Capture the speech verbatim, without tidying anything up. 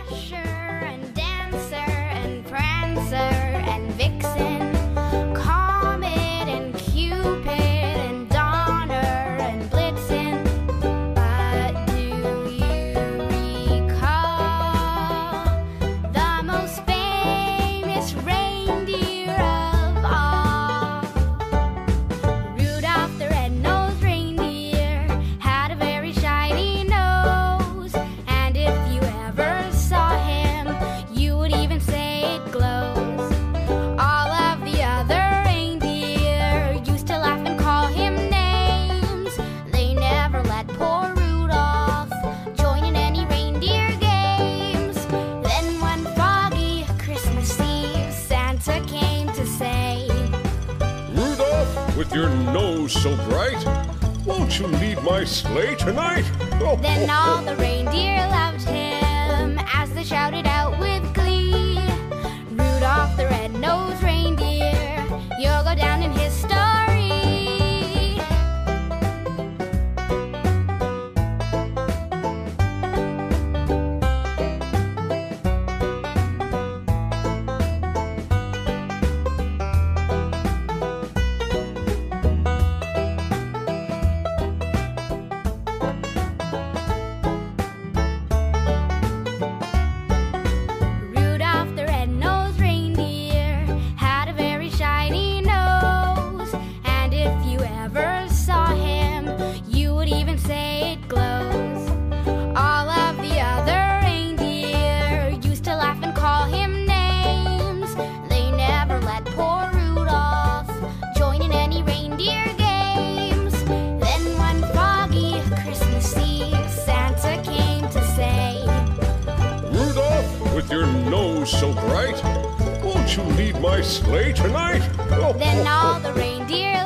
Dasher and Dancer and Prancer and Vixen, Comet and Cupid and Donner and Blitzen. But do you recall the most famous reindeer of all? Rudolph the red-nosed reindeer had a very shiny nose, and if you ever saw him, you would even say it glows. All of the other reindeer used to laugh and call him names. They never let poor Rudolph join in any reindeer games. Then one foggy Christmas Eve, Santa came to say, Rudolph, with your nose so bright, won't you lead my sleigh tonight? Oh, then oh, all oh. the reindeer loved him as they shouted out with glee, Rudolph the red-nosed reindeer, you'll go down in history. Rudolph the red-nosed reindeer had a very shiny nose, and if you ever saw him, you would even say it glows. All of the other reindeer used to laugh and call him names. They never let poor Rudolph join in any reindeer games. Then one foggy Christmas Eve, Santa came to say, Rudolph, with your nose so bright, won't you lead my sleigh tonight? Oh, then oh, all oh. the reindeer